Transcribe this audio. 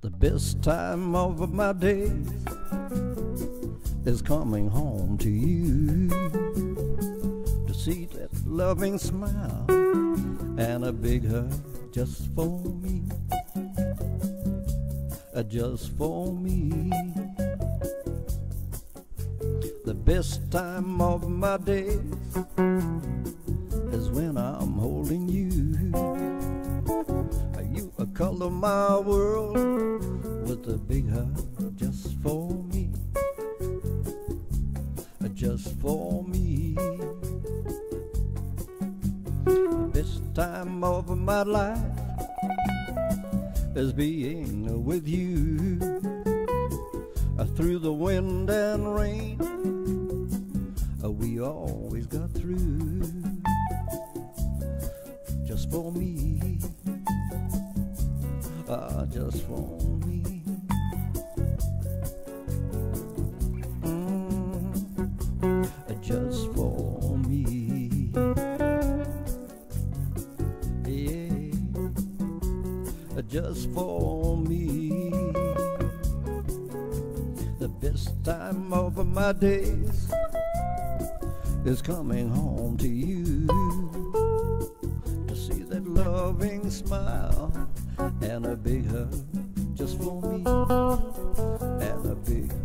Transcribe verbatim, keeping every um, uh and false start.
The best time of my days is coming home to you, to see that loving smile and a big hug just for me, uh, just for me. The best time of my days is when I'm holding you. You color my world with a big hug just for me, just for me. The best time of my life is being with you, through the wind and rain. We always got through, just for me. Uh, just for me. Mm, just for me. Yeah, just for me. The best time of my days is coming home to you, to see that loving smile and a big hug just for me, and a big